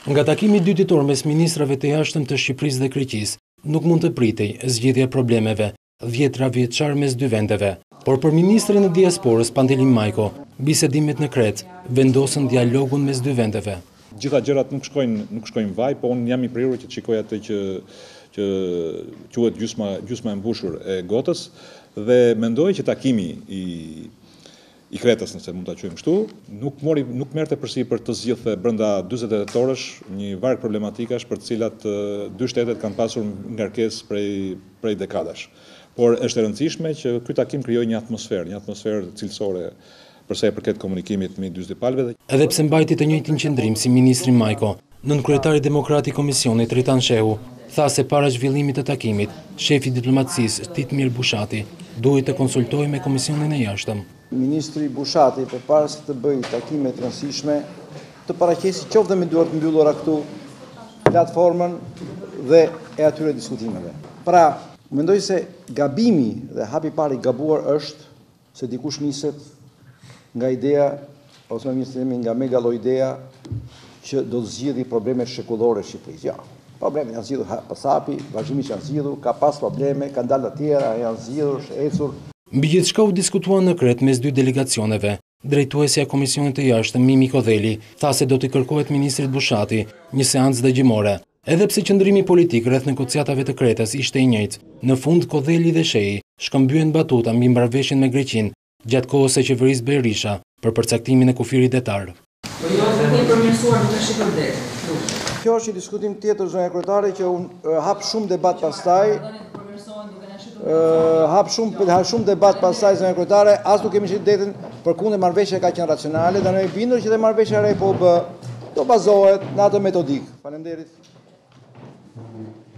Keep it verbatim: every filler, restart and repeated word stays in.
Nga takimi dy ditor mes ministrave të jashtëm të Shqipërisë dhe Greqisë, nuk mund të pritej zgjidhja e problemeve dhjetra vjeçar mes dy vendeve. Por për ministrin e diasporës Pandelim Majko, bisedimet në Kret vendosën dialogun mes dy vendeve. Gjitha gjërat nuk shkojnë nuk shkojnë vaj, po unë jam i prirur që të shikoj atë që që quhet gjysma gjysma e mbushur e gotës dhe mendoj që takimi i i Kretës, nëse mund ta quajmë kështu, nuk mori nuk merrte përsipër të zgjidhte brenda dyzet tetorësh një varg problematikash për të cilat dy shtetet kanë pasur ngarkesë prej prej dekadash. Por është e rëndësishme që ky takim krijojë një atmosferë, një atmosferë cilësore për sa i përket komunikimit midis dy palëve. Edhe pse mbajti të njëjtin qendrim si ministri Majko, nënkryetari demokrat i komisionit Ritan Shehu tha se para zhvillimit të takimit, shefi diplomacisë Titmir Bushati duhet të konsultojë me komisionin e jashtëm. Ministri Bushati përpara se të bëjë takime të rëndësishme, të paraqesi qoftë dhe me duart mbyllura këtu platformën dhe e atyre diskutimeve. Pra, mendoj se gabimi dhe hapi i parë i gabuar është se dikush niset nga ideja, ose më mirë të themi nga megaloidea që do të zgjidhë problemet shekullore të Shqipërisë. Ja, problemet janë zgjidhur pas hapi, vazhdimisht janë zgjidhur, ka pas probleme, kanë dalë të tjera, janë zgjidhur, ecur. Mbi gjithçka u diskutuan në Kret mes dy delegacioneve. Drejtuesja e Komisionit të Jashtëm Mimi Kodheli tha se do t'i kërkohet ministrit Bushati një seancë dëgjimore. Edhe pse qëndrimi politik rreth negociatave të Kretës ishte i njëjtë, në fund Kodheli dhe Shehi shkëmbyen batuta mbi marrëveshjen me Greqinë gjatë kohës së qeverisë Berisha për përcaktimin e kufirit detar. Po jo vetëm përmirësuar nuk është i vërtetë. Kjo është një diskutim tjetër zonja kryetare që unë hap shumë debat pastaj. Uh, hap shumë hap shumë debat pastaj zonja kryetare, as nuk kemi shitën përkundër marrëveshja ka qenë racionale, dhe ne jemi bindur që dhe marrëveshja e re po bë, do bazohet në atë metodik. Faleminderit.